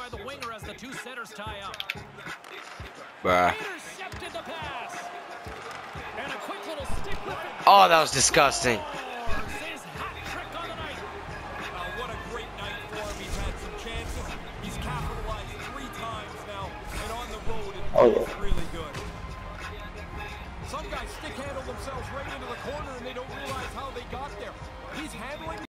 by the winger as the two setters tie up. Bruh. Intercepted the pass. And a quick little stick with it. Oh, that was disgusting. His hat trick on the night. What a great night for him. He's had some chances. He's capitalized 3 times now. And on the road, it's really good. Some guys stick handle themselves right into the corner and they don't realize how they got there. He's handling